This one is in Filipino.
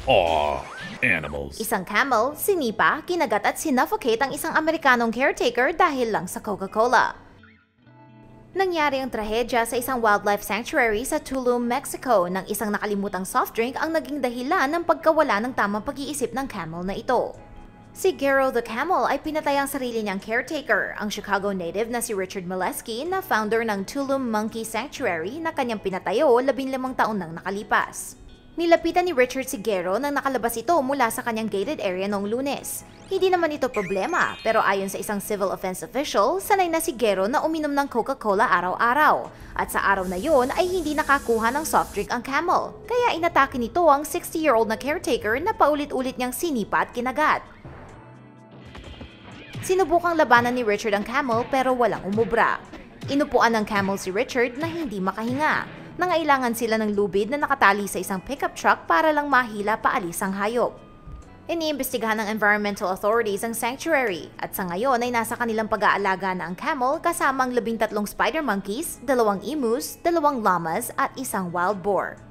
Aw, animals. Isang camel, sinipa, kinagat at sinuffocate ang isang Amerikanong caretaker dahil lang sa Coca-Cola. Nangyari ang trahedya sa isang wildlife sanctuary sa Tulum, Mexico nang isang nakalimutang soft drink ang naging dahilan ng pagkawala ng tamang pag-iisip ng camel na ito. Si Gero the Camel ay pinatay ang sarili niyang caretaker, ang Chicago native na si Richard Molesky na founder ng Tulum Monkey Sanctuary na kanyang pinatayo 15 taon nang nakalipas. Nilapitan ni Richard si Gero nang nakalabas ito mula sa kanyang gated area noong Lunes. Hindi naman ito problema, pero ayon sa isang civil offense official, sanay na si Gero na uminom ng Coca-Cola araw-araw. At sa araw na yon ay hindi nakakuha ng soft drink ang camel. Kaya inatake nito ang 60-year-old na caretaker na paulit-ulit niyang sinipa at kinagat. Sinubukang labanan ni Richard ang camel pero walang umubra. Inupuan ng camel si Richard na hindi makahinga. Nangailangan sila ng lubid na nakatali sa isang pickup truck para lang mahila paalis ang hayop. Iniimbestigahan ng environmental authorities ang sanctuary at sa ngayon ay nasa kanilang pag-aalaga na ang camel kasamang 13 spider monkeys, 2 emus, 2 llamas at 1 wild boar.